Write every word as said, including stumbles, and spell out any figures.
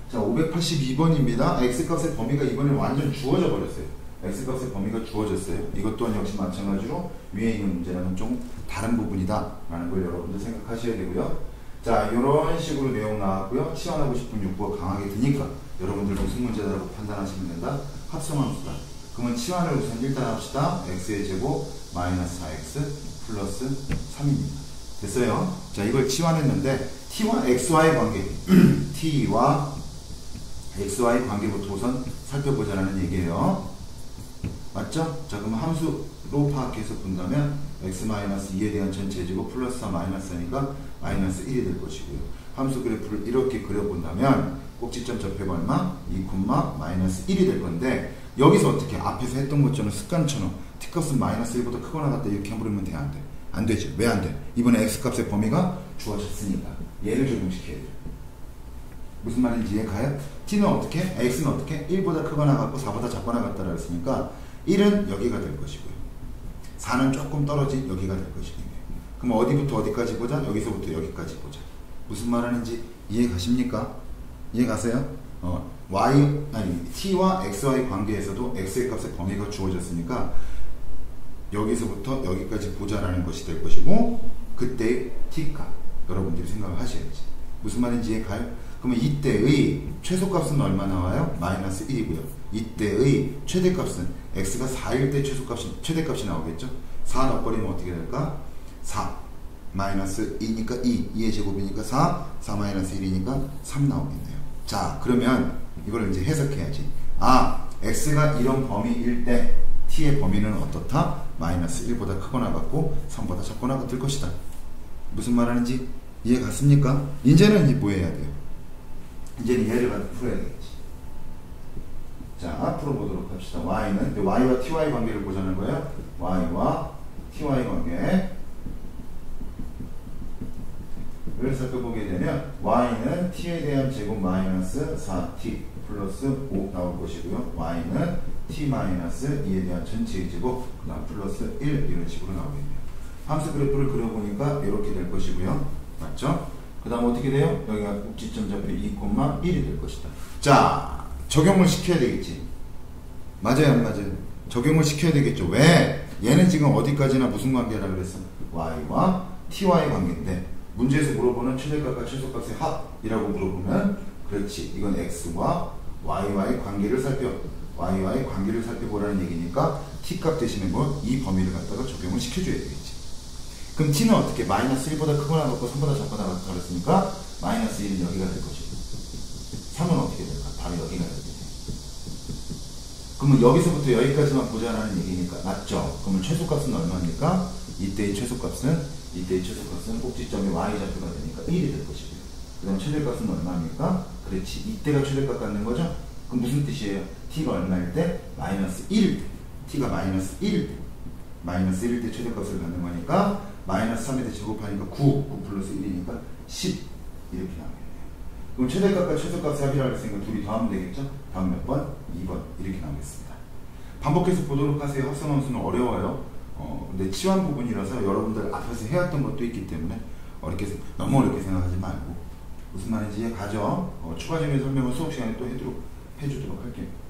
자, 오백팔십이 번입니다. x값의 범위가 이번에 완전 주어져 버렸어요. x값의 범위가 주어졌어요. 이것 또한 역시 마찬가지로 위에 있는 문제랑은 좀 다른 부분이다 라는 걸 여러분들 생각하셔야 되고요. 자, 이런 식으로 내용 나왔고요. 치환하고 싶은 욕구가 강하게 드니까 여러분들 무슨 문제다라고 판단하시면 된다. 합성함수다. 그러면 치환을 우선 일단 합시다. x의 제곱 마이너스 사 엑스 플러스 삼입니다. 됐어요? 자, 이걸 치환했는데 t와 xy의 관계 t와 xy 관계부터 우선 살펴보자라는 얘기예요. 맞죠? 자, 그럼 함수로 파악해서 본다면 x-이에 대한 전체 제곱 플러스 사 마이너스 사니까 마이너스 일이 될 것이고요. 함수 그래프를 이렇게 그려본다면 꼭지점 접해가 얼마? 이, 마이너스 일이 될 건데 여기서 어떻게 앞에서 했던 것처럼 습관처럼 t값은 마이너스 일보다 크거나 같다 이렇게 해버리면 돼? 안 돼? 안 되죠. 왜 안 돼? 이번에 x값의 범위가 주어졌으니까 얘를 적용시켜야 돼요. 무슨 말인지 이해가요? t는 어떻게? x는 어떻게? 일보다 크거나 같고 사보다 작거나 같다라고 했으니까 일은 여기가 될 것이고요. 사는 조금 떨어진 여기가 될 것이고요. 그럼 어디부터 어디까지 보자? 여기서부터 여기까지 보자. 무슨 말하는지 이해 가십니까? 이해 가세요? 어, y, 아니, t와 xy 관계에서도 x의 값의 범위가 주어졌으니까 여기서부터 여기까지 보자라는 것이 될 것이고 그때의 t값 여러분들이 생각을 하셔야지. 무슨 말인지 이해 가요? 그러면 이때의 최소값은 얼마 나와요? 마이너스 일이고요. 이때의 최대값은 x가 사일 때 최소값이, 최대값이 나오겠죠? 사 넣어버리면 어떻게 될까? 사 마이너스 이니까 이, 이의 제곱이니까 사, 사 마이너스 일이니까 삼 나오겠네요. 자, 그러면 이걸 이제 해석해야지. 아, x가 이런 범위일 때 t의 범위는 어떻다? 마이너스 일보다 크거나 같고 삼보다 작거나 같을 것이다. 무슨 말하는지 이해 갔습니까? 이제는 이제 뭐 해야 돼요? 이제는 얘를 갖다 풀어야 되겠지. 자, 풀어보도록 합시다. y는 y와 ty 관계를 보자는 거예요. y와 ty 관계 를 살펴보게 되면 y는 t에 대한 제곱 마이너스 사 티 플러스 오 나올 것이고요. y는 t 마이너스 이에 대한 전체의 제곱 그 다음 플러스 일 이런 식으로 나오겠네요. 함수 그래프를 그려보니까 이렇게 될 것이고요. 맞죠? 그 다음 어떻게 돼요? 여기가 꼭지점 잡혀 이, 일이 될 것이다. 자, 적용을 시켜야 되겠지. 맞아요, 안 맞아요? 적용을 시켜야 되겠죠. 왜? 얘는 지금 어디까지나 무슨 관계라고 그랬어? y와 ty의 관계인데 문제에서 물어보는 최대값과 최소값의 합이라고 물어보면 그렇지. 이건 x와 y와의 관계를 살펴 y와의 관계를 살펴보라는 얘기니까 t값 대신에 뭐 이 범위를 갖다가 적용을 시켜줘야 되겠지. 그럼 t는 어떻게? 마이너스 일보다 크거나 같고 삼보다 작거나 같다 그랬으니까 마이너스 일은 여기가 될 것이고 삼은 어떻게 될까? 바로 여기가 될 거지. 그러면 여기서부터 여기까지만 보자라는 얘기니까 맞죠? 그러면 최소값은 얼마입니까? 이때의 최소값은 이때의 최소값은 꼭지점이 y좌표가 되니까 일이 될 것이고요. 그 다음 최대값은 얼마입니까? 그렇지. 이때가 최대값 갖는 거죠? 그럼 무슨 뜻이에요? t가 얼마일 때? 마이너스 일일 때. t가 마이너스 일일 때. 마이너스 일일 때 최대값을 갖는 거니까 마이너스 삼에 제곱하니까 구, 구 플러스 일이니까 십 이렇게 나오겠네요. 그럼 최대값과 최소값의 합이라고 했으니까 둘이 더하면 되겠죠? 다음 몇 번? 이 번 이렇게 나오겠습니다. 반복해서 보도록 하세요. 합성함수는 어려워요. 어, 근데 치환 부분이라서 여러분들 앞에서 해왔던 것도 있기 때문에 어렵게, 너무 어렵게 생각하지 말고 무슨 말인지 이해 가죠? 어, 추가적인 설명은 수업 시간에 또 해주도록, 해주도록 할게요.